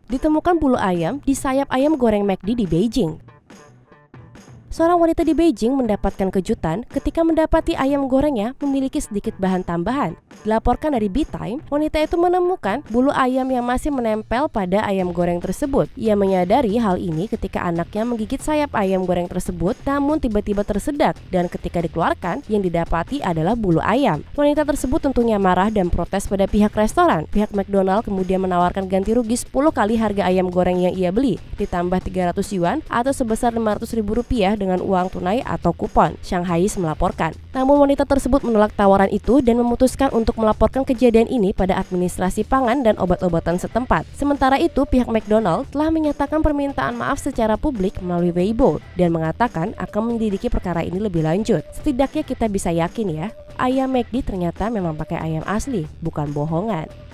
Ditemukan bulu ayam di sayap ayam goreng McD di Beijing. Seorang wanita di Beijing mendapatkan kejutan ketika mendapati ayam gorengnya memiliki sedikit bahan tambahan. Dilaporkan dari B-Time, wanita itu menemukan bulu ayam yang masih menempel pada ayam goreng tersebut. Ia menyadari hal ini ketika anaknya menggigit sayap ayam goreng tersebut, namun tiba-tiba tersedak, dan ketika dikeluarkan, yang didapati adalah bulu ayam. Wanita tersebut tentunya marah dan protes pada pihak restoran. Pihak McDonald kemudian menawarkan ganti rugi 10 kali harga ayam goreng yang ia beli, ditambah 300 yuan atau sebesar Rp500.000 dengan uang tunai atau kupon, Shanghai melaporkan. Namun wanita tersebut menolak tawaran itu dan memutuskan untuk melaporkan kejadian ini pada administrasi pangan dan obat-obatan setempat. Sementara itu, pihak McDonald telah menyatakan permintaan maaf secara publik melalui Weibo dan mengatakan akan menyelidiki perkara ini lebih lanjut. Setidaknya kita bisa yakin ya, ayam McD ternyata memang pakai ayam asli, bukan bohongan.